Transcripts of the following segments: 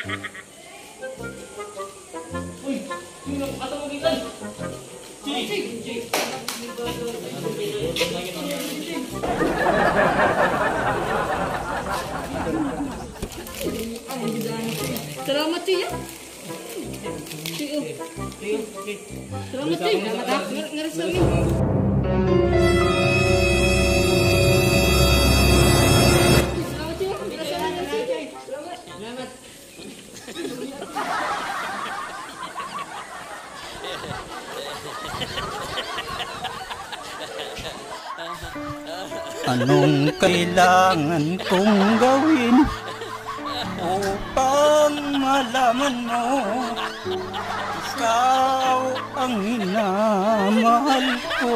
Uy, sino ang katawagitan? Jay! Salamat siya. Salamat siya. Ngaris namin. Anong kailangan kong gawin upang malaman mo ikaw ang minamahal ko?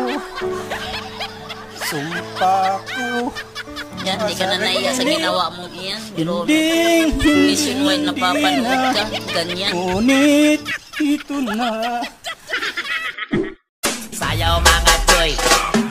Sumpa ko. Yan, di ka na naiya sa ginawa mo iyan. Hindi Nationwide napapanood ka. Ganyan. Ngunit ito na. Sayaw mga choy.